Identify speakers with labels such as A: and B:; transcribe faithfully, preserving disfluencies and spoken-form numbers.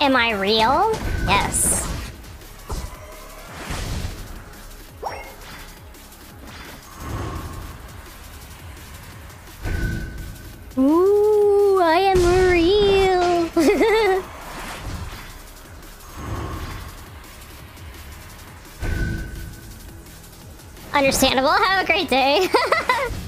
A: Am I real? Yes. Ooh, I am real. Understandable. Have a great day.